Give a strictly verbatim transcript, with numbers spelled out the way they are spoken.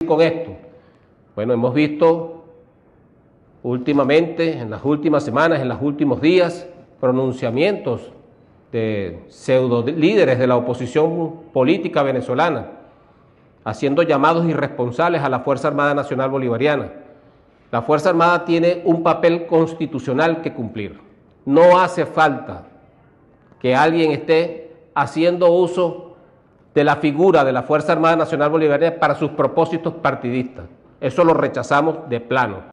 con esto? Bueno, hemos visto últimamente, en las últimas semanas, en los últimos días, pronunciamientos de pseudo líderes de la oposición política venezolana, haciendo llamados irresponsables a la Fuerza Armada Nacional Bolivariana. La Fuerza Armada tiene un papel constitucional que cumplir. No hace falta que alguien esté haciendo uso de la figura de la Fuerza Armada Nacional Bolivariana para sus propósitos partidistas. Eso lo rechazamos de plano.